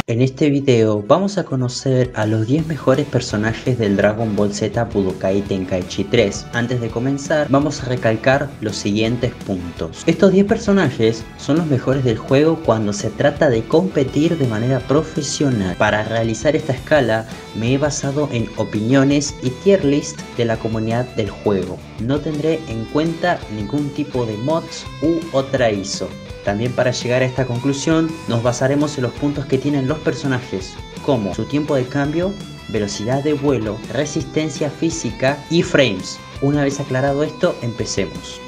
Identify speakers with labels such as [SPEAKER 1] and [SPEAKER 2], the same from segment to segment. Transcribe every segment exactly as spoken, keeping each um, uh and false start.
[SPEAKER 1] En este video vamos a conocer a los diez mejores personajes del Dragon Ball Z Budokai Tenkaichi tres. Antes de comenzar vamos a recalcar los siguientes puntos. Estos diez personajes son los mejores del juego cuando se trata de competir de manera profesional. Para realizar esta escala me he basado en opiniones y tier list de la comunidad del juego. No tendré en cuenta ningún tipo de mods u otra I S O. También para llegar a esta conclusión nos basaremos en los puntos que tienen los personajes, como su tiempo de cambio, velocidad de vuelo, resistencia física y frames. Una vez aclarado esto, empecemos.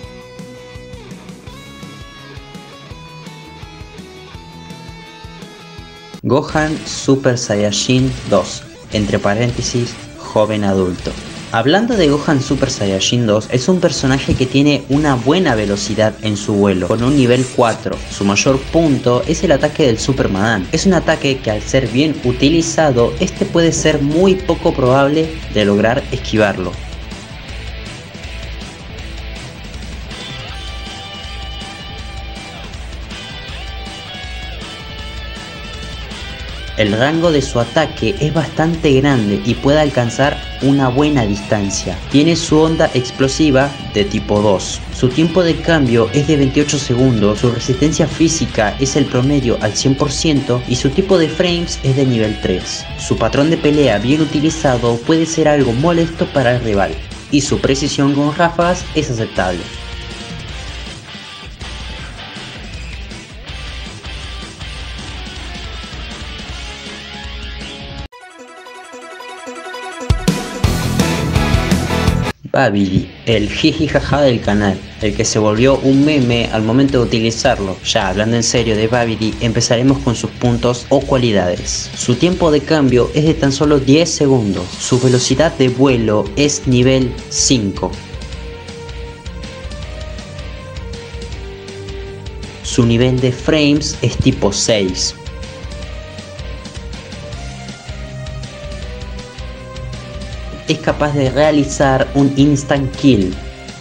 [SPEAKER 1] Gohan Super Saiyajin dos, entre paréntesis, joven adulto. Hablando de Gohan Super Saiyajin dos, es un personaje que tiene una buena velocidad en su vuelo, con un nivel cuatro. Su mayor punto es el ataque del Super Madan. Es un ataque que al ser bien utilizado, este puede ser muy poco probable de lograr esquivarlo. El rango de su ataque es bastante grande y puede alcanzar una buena distancia. Tiene su onda explosiva de tipo dos. Su tiempo de cambio es de veintiocho segundos, su resistencia física es el promedio al cien por ciento y su tipo de frames es de nivel tres. Su patrón de pelea bien utilizado puede ser algo molesto para el rival y su precisión con ráfagas es aceptable. Babidi, el jijijaja del canal, el que se volvió un meme al momento de utilizarlo. Ya hablando en serio de Babidi, empezaremos con sus puntos o cualidades. Su tiempo de cambio es de tan solo diez segundos, su velocidad de vuelo es nivel cinco. Su nivel de frames es tipo seis. Es capaz de realizar un instant kill.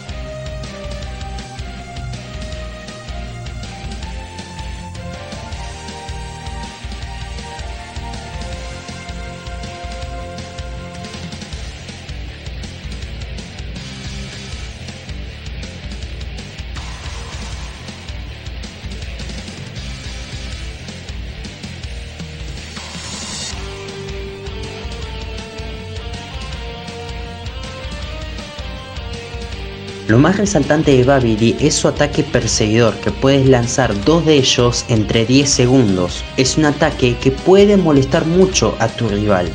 [SPEAKER 1] Lo más resaltante de Babidi es su ataque perseguidor, que puedes lanzar dos de ellos entre diez segundos. Es un ataque que puede molestar mucho a tu rival.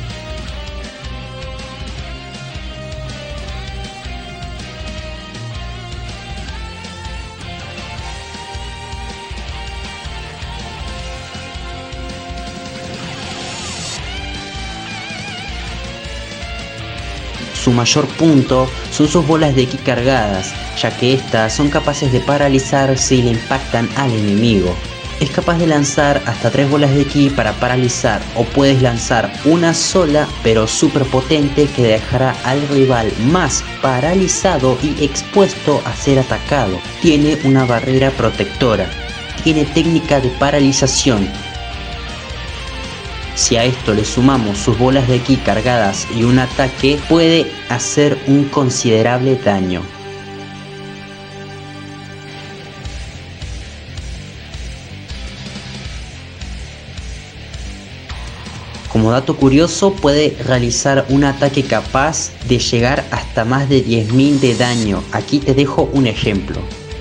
[SPEAKER 1] Su mayor punto son sus bolas de ki cargadas, ya que estas son capaces de paralizar si le impactan al enemigo. Es capaz de lanzar hasta tres bolas de ki para paralizar, o puedes lanzar una sola pero súper potente que dejará al rival más paralizado y expuesto a ser atacado. Tiene una barrera protectora, tiene técnica de paralización. Si a esto le sumamos sus bolas de ki cargadas y un ataque, puede hacer un considerable daño. Como dato curioso, puede realizar un ataque capaz de llegar hasta más de diez mil de daño. Aquí te dejo un ejemplo.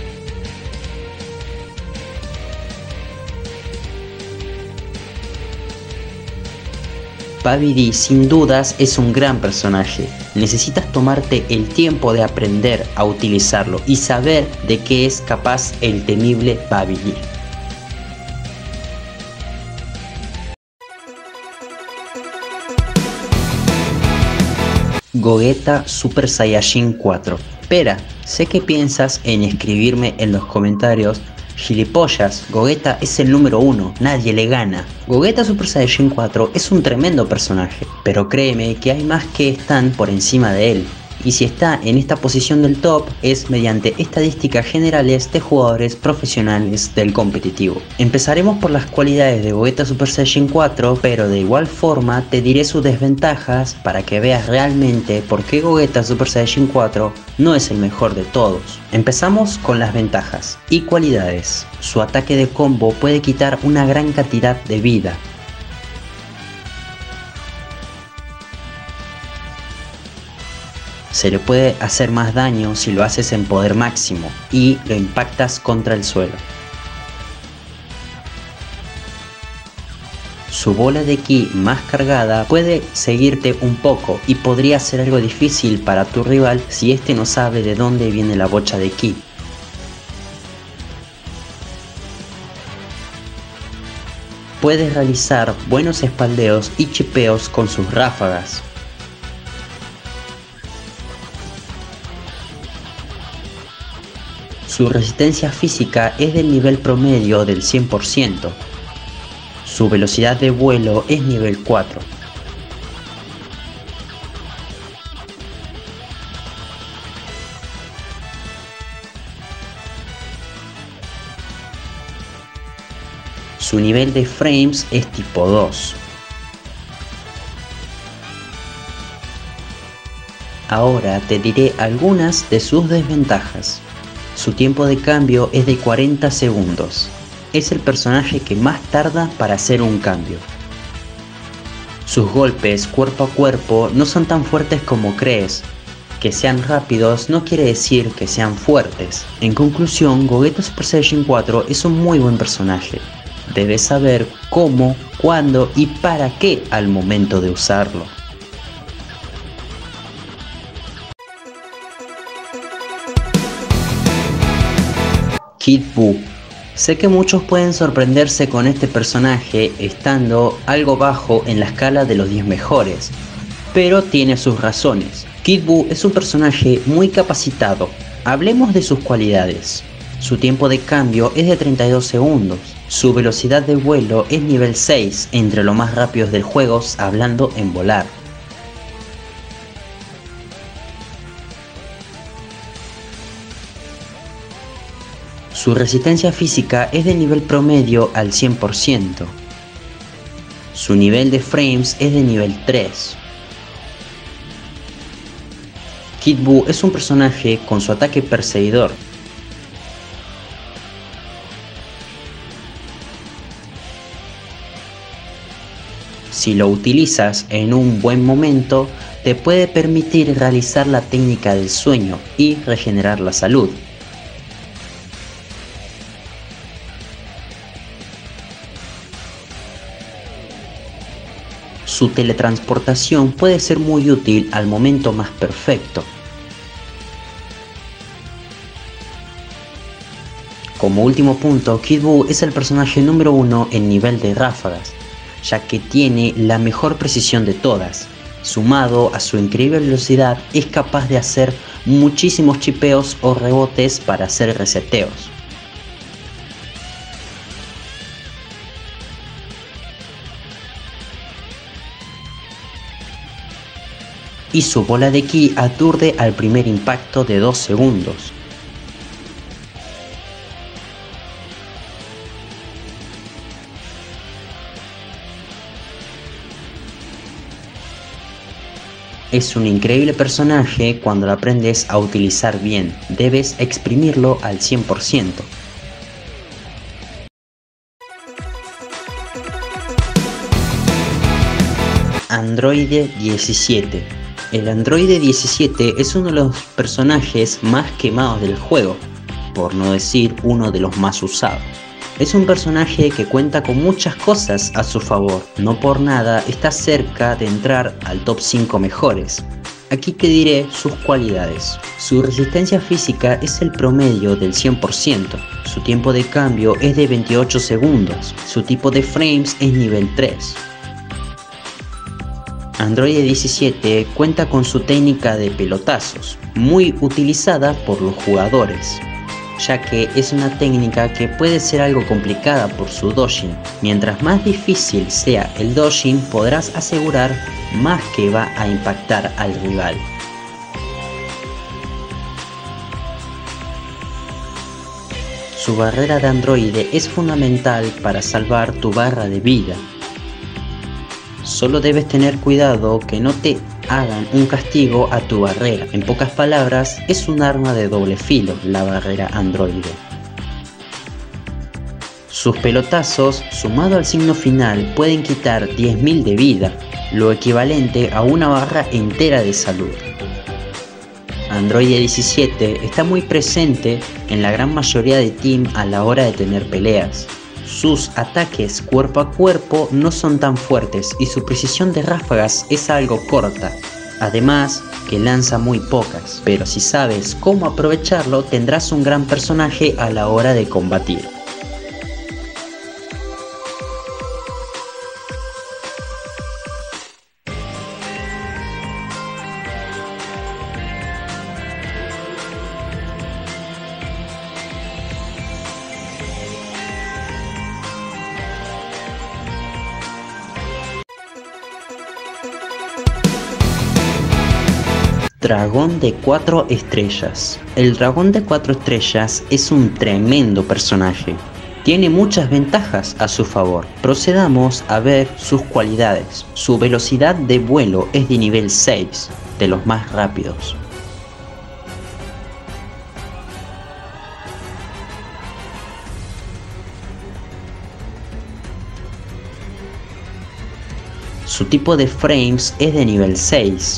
[SPEAKER 1] Babidi sin dudas es un gran personaje. Necesitas tomarte el tiempo de aprender a utilizarlo y saber de qué es capaz el temible Babidi. Gogeta Super Saiyajin cuatro. Espera, sé que piensas en escribirme en los comentarios: gilipollas, Gogeta es el número uno, nadie le gana. Gogeta Super Saiyajin cuatro es un tremendo personaje, pero créeme que hay más que están por encima de él. y si está en esta posición del top es mediante estadísticas generales de jugadores profesionales del competitivo. Empezaremos por las cualidades de Gogeta Super Saiyajin cuatro, pero de igual forma te diré sus desventajas para que veas realmente por qué Gogeta Super Saiyajin cuatro no es el mejor de todos. Empezamos con las ventajas y cualidades. Su ataque de combo puede quitar una gran cantidad de vida. Se le puede hacer más daño si lo haces en poder máximo y lo impactas contra el suelo. Su bola de ki más cargada puede seguirte un poco y podría ser algo difícil para tu rival si este no sabe de dónde viene la bocha de ki. Puedes realizar buenos espaldeos y chipeos con sus ráfagas. Su resistencia física es del nivel promedio del cien por ciento. Su velocidad de vuelo es nivel cuatro. Su nivel de frames es tipo dos. Ahora te diré algunas de sus desventajas. Su tiempo de cambio es de cuarenta segundos. Es el personaje que más tarda para hacer un cambio. Sus golpes cuerpo a cuerpo no son tan fuertes como crees. Que sean rápidos no quiere decir que sean fuertes. En conclusión, Gogeta Super Saiyajin cuatro es un muy buen personaje. Debes saber cómo, cuándo y para qué al momento de usarlo. Kid Buu. Sé que muchos pueden sorprenderse con este personaje estando algo bajo en la escala de los diez mejores, pero tiene sus razones. Kid Buu es un personaje muy capacitado. Hablemos de sus cualidades. Su tiempo de cambio es de treinta y dos segundos. Su velocidad de vuelo es nivel seis, entre los más rápidos del juego, hablando en volar. Su resistencia física es de nivel promedio al cien por ciento. Su nivel de frames es de nivel tres. Kid Buu es un personaje con su ataque perseguidor. Si lo utilizas en un buen momento, te puede permitir realizar la técnica del sueño y regenerar la salud. Su teletransportación puede ser muy útil al momento más perfecto. Como último punto, Kid Buu es el personaje número uno en nivel de ráfagas, ya que tiene la mejor precisión de todas. Sumado a su increíble velocidad, es capaz de hacer muchísimos chipeos o rebotes para hacer reseteos. Y su bola de ki aturde al primer impacto de dos segundos. Es un increíble personaje cuando lo aprendes a utilizar bien. Debes exprimirlo al cien por ciento. Androide diecisiete. El Androide diecisiete es uno de los personajes más quemados del juego, por no decir uno de los más usados. Es un personaje que cuenta con muchas cosas a su favor, no por nada está cerca de entrar al top cinco mejores. Aquí te diré sus cualidades. Su resistencia física es el promedio del cien por ciento, su tiempo de cambio es de veintiocho segundos, su tipo de frames es nivel tres. Androide diecisiete cuenta con su técnica de pelotazos, muy utilizada por los jugadores, ya que es una técnica que puede ser algo complicada por su dodging. Mientras más difícil sea el dodging, podrás asegurar más que va a impactar al rival. Su barrera de androide es fundamental para salvar tu barra de vida. Solo debes tener cuidado que no te hagan un castigo a tu barrera. En pocas palabras, es un arma de doble filo la barrera androide. Sus pelotazos, sumado al signo final, pueden quitar diez mil de vida, lo equivalente a una barra entera de salud. Androide diecisiete está muy presente en la gran mayoría de team a la hora de tener peleas. Sus ataques cuerpo a cuerpo no son tan fuertes y su precisión de ráfagas es algo corta. Además que lanza muy pocas, pero si sabes cómo aprovecharlo tendrás un gran personaje a la hora de combatir. Dragón de cuatro estrellas. El dragón de cuatro estrellas es un tremendo personaje. Tiene muchas ventajas a su favor. Procedamos a ver sus cualidades. Su velocidad de vuelo es de nivel seis, de los más rápidos. Su tipo de frames es de nivel seis.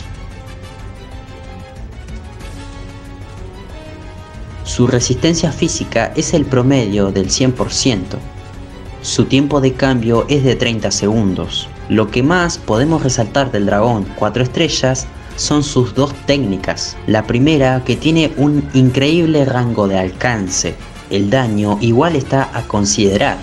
[SPEAKER 1] Su resistencia física es el promedio del cien por ciento. Su tiempo de cambio es de treinta segundos. Lo que más podemos resaltar del dragón cuatro estrellas son sus dos técnicas. La primera, que tiene un increíble rango de alcance. El daño igual está a considerar.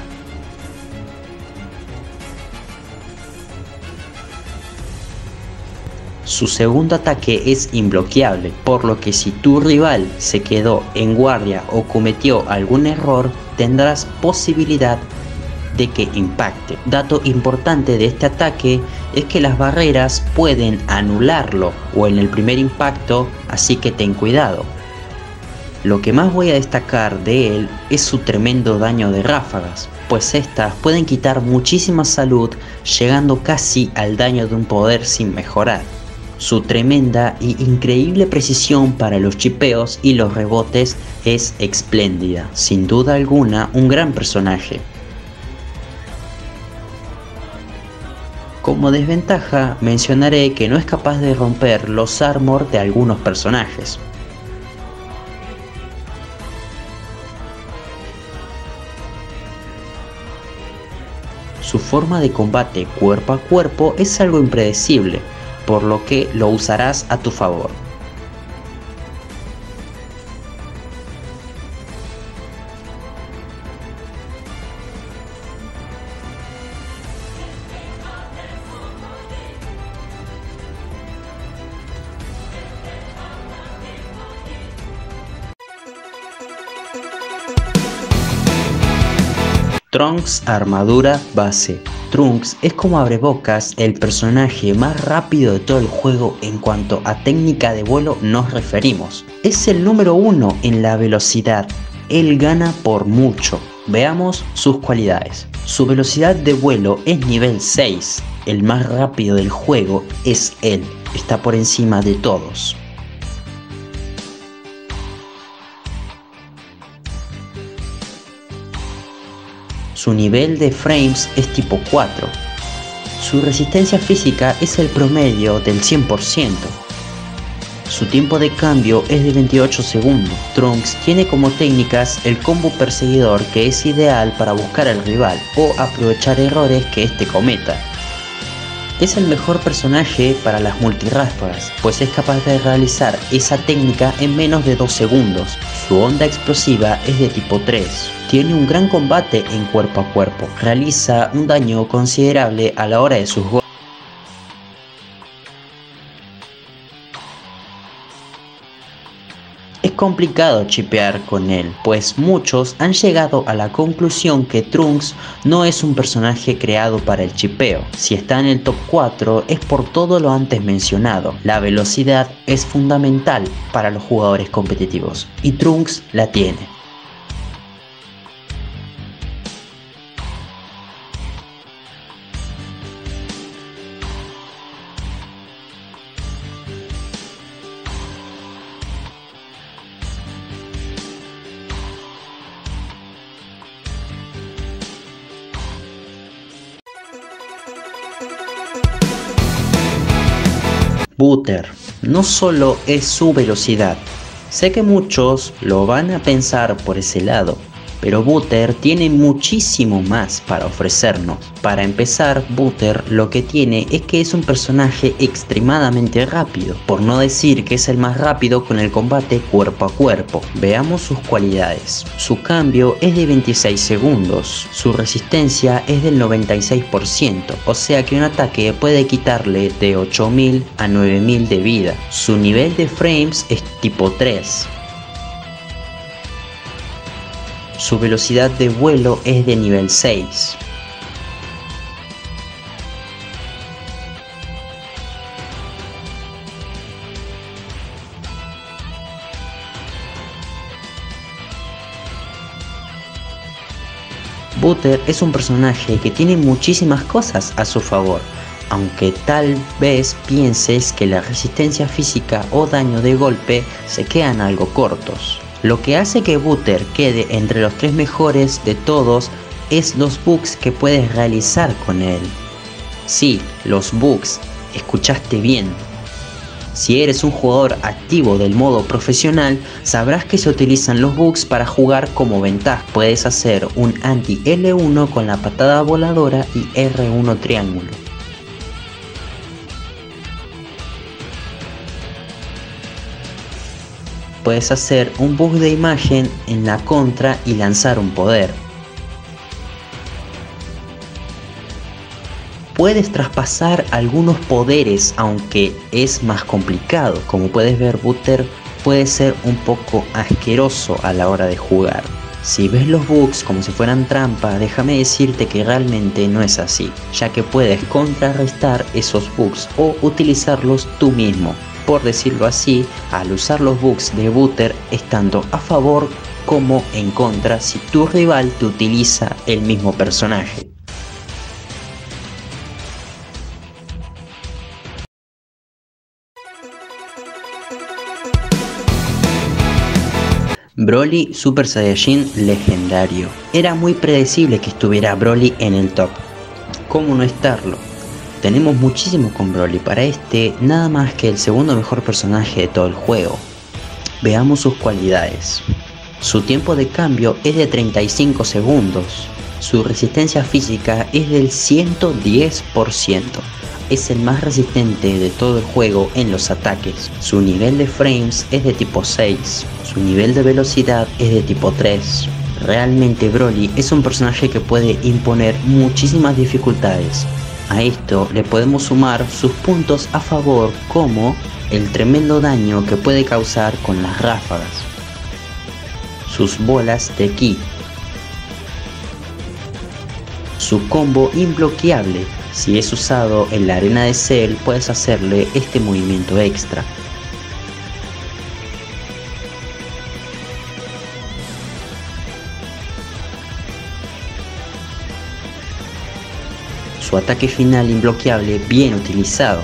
[SPEAKER 1] Su segundo ataque es imbloqueable, por lo que si tu rival se quedó en guardia o cometió algún error, tendrás posibilidad de que impacte. Dato importante de este ataque es que las barreras pueden anularlo o en el primer impacto, así que ten cuidado. Lo que más voy a destacar de él es su tremendo daño de ráfagas, pues estas pueden quitar muchísima salud, llegando casi al daño de un poder sin mejorar. Su tremenda y increíble precisión para los chipeos y los rebotes es espléndida. Sin duda alguna, un gran personaje. Como desventaja, mencionaré que no es capaz de romper los armor de algunos personajes. Su forma de combate cuerpo a cuerpo es algo impredecible, por lo que lo usarás a tu favor. Trunks armadura base. Trunks es como abrebocas el personaje más rápido de todo el juego en cuanto a técnica de vuelo nos referimos. Es el número uno en la velocidad, él gana por mucho. Veamos sus cualidades. Su velocidad de vuelo es nivel seis, el más rápido del juego es él, está por encima de todos. Su nivel de frames es tipo cuatro. Su resistencia física es el promedio del cien por ciento. Su tiempo de cambio es de veintiocho segundos. Trunks tiene como técnicas el combo perseguidor, que es ideal para buscar al rival o aprovechar errores que éste cometa. Es el mejor personaje para las multirráfagas, pues es capaz de realizar esa técnica en menos de dos segundos. Su onda explosiva es de tipo tres. Tiene un gran combate en cuerpo a cuerpo. Realiza un daño considerable a la hora de sus golpes. Es complicado chipear con él, pues muchos han llegado a la conclusión que Trunks no es un personaje creado para el chipeo. Si está en el top cuatro es por todo lo antes mencionado. La velocidad es fundamental para los jugadores competitivos y Trunks la tiene. Butter no solo es su velocidad. Sé que muchos lo van a pensar por ese lado, pero Butter tiene muchísimo más para ofrecernos. Para empezar, Butter lo que tiene es que es un personaje extremadamente rápido, por no decir que es el más rápido con el combate cuerpo a cuerpo. Veamos sus cualidades. Su cambio es de veintiséis segundos, su resistencia es del noventa y seis por ciento, o sea que un ataque puede quitarle de ocho mil a nueve mil de vida. Su nivel de frames es tipo tres. Su velocidad de vuelo es de nivel seis. Butter es un personaje que tiene muchísimas cosas a su favor, aunque tal vez pienses que la resistencia física o daño de golpe se quedan algo cortos. Lo que hace que Butter quede entre los tres mejores de todos es los bugs que puedes realizar con él. Sí, los bugs, escuchaste bien. Si eres un jugador activo del modo profesional, sabrás que se utilizan los bugs para jugar como ventaja. Puedes hacer un anti L uno con la patada voladora y R uno triángulo. Puedes hacer un bug de imagen en la contra y lanzar un poder. Puedes traspasar algunos poderes, aunque es más complicado. Como puedes ver, Butter puede ser un poco asqueroso a la hora de jugar. Si ves los bugs como si fueran trampa, déjame decirte que realmente no es así, ya que puedes contrarrestar esos bugs o utilizarlos tú mismo. Por decirlo así, al usar los bugs de Butter estando a favor como en contra si tu rival te utiliza el mismo personaje. Broly Super Saiyajin legendario. Era muy predecible que estuviera Broly en el top. ¿Cómo no estarlo? Tenemos muchísimo con Broly, para este nada más que el segundo mejor personaje de todo el juego. Veamos sus cualidades. Su tiempo de cambio es de treinta y cinco segundos. Su resistencia física es del ciento diez por ciento. Es el más resistente de todo el juego en los ataques. Su nivel de frames es de tipo seis. Su nivel de velocidad es de tipo tres. Realmente Broly es un personaje que puede imponer muchísimas dificultades. A esto le podemos sumar sus puntos a favor, como el tremendo daño que puede causar con las ráfagas, sus bolas de ki, su combo imbloqueable. Si es usado en la arena de Cell, puedes hacerle este movimiento extra. Su ataque final imbloqueable bien utilizado.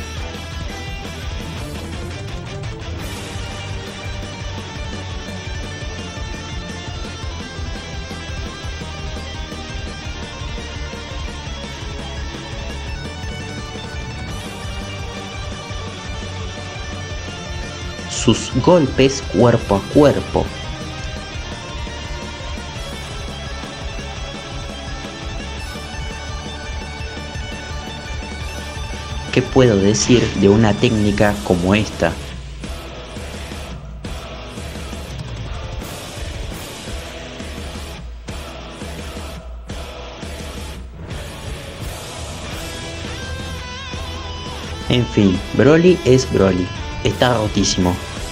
[SPEAKER 1] Sus golpes cuerpo a cuerpo. ¿Qué puedo decir de una técnica como esta? En fin, Broly es Broly, está rotísimo.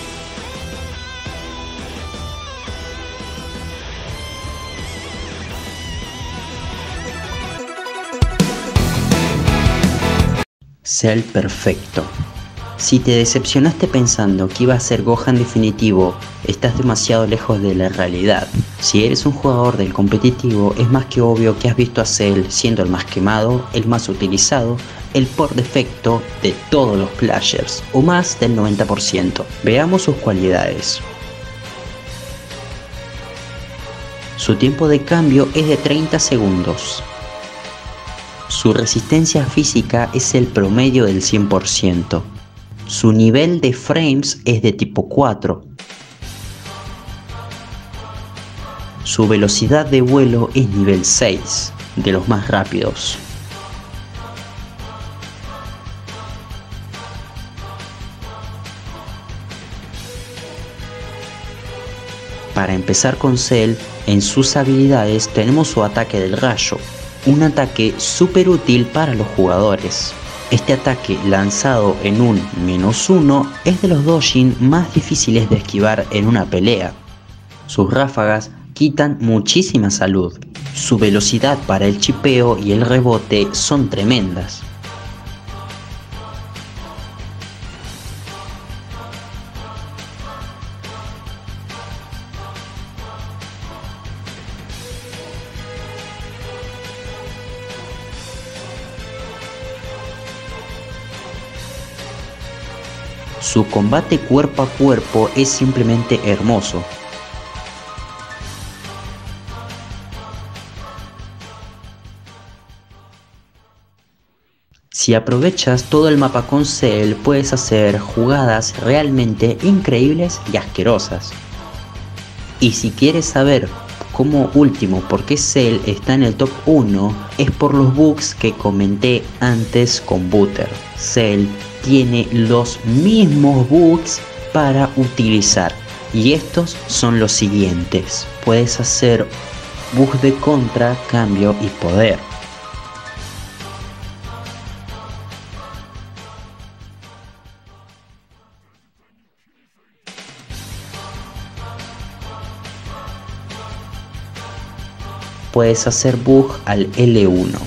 [SPEAKER 1] Cell perfecto. Si te decepcionaste pensando que iba a ser Gohan definitivo, estás demasiado lejos de la realidad. Si eres un jugador del competitivo, es más que obvio que has visto a Cell siendo el más quemado, el más utilizado, el por defecto de todos los players, o más del noventa por ciento. Veamos sus cualidades. Su tiempo de cambio es de treinta segundos. Su resistencia física es el promedio del cien por ciento. Su nivel de frames es de tipo cuatro. Su velocidad de vuelo es nivel seis, de los más rápidos. Para empezar con Cell, en sus habilidades tenemos su ataque del rayo, un ataque súper útil para los jugadores. Este ataque lanzado en un menos uno es de los dodging más difíciles de esquivar en una pelea. Sus ráfagas quitan muchísima salud. Su velocidad para el chipeo y el rebote son tremendas. Su combate cuerpo a cuerpo es simplemente hermoso. Si aprovechas todo el mapa con Cell, puedes hacer jugadas realmente increíbles y asquerosas. Y si quieres saber como último por qué Cell está en el top uno, es por los bugs que comenté antes con Butter. Cell tiene los mismos bugs para utilizar, y estos son los siguientes. Puedes hacer bugs de contra, cambio y poder. Puedes hacer bug al L uno.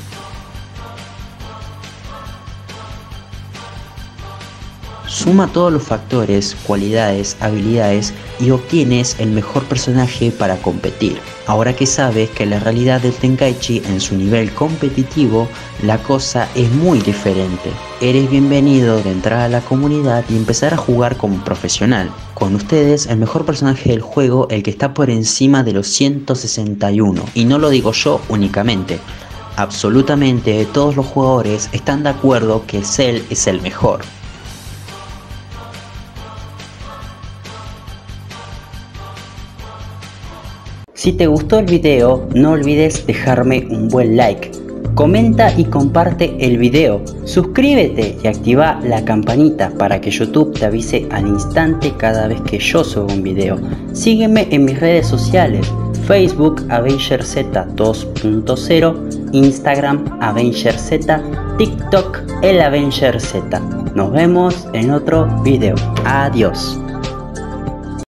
[SPEAKER 1] Suma todos los factores, cualidades, habilidades y obtienes el mejor personaje para competir. Ahora que sabes que la realidad del Tenkaichi en su nivel competitivo, la cosa es muy diferente. Eres bienvenido de entrar a la comunidad y empezar a jugar como profesional. Con ustedes el mejor personaje del juego, el que está por encima de los ciento sesenta y uno. Y no lo digo yo únicamente. Absolutamente todos los jugadores están de acuerdo que Cell es el mejor. Si te gustó el video, no olvides dejarme un buen like, comenta y comparte el video, suscríbete y activa la campanita para que YouTube te avise al instante cada vez que yo suba un video. Sígueme en mis redes sociales, Facebook AvengerZ dos punto cero, Instagram AvengerZ, TikTok el AvengerZ. Nos vemos en otro video. Adiós.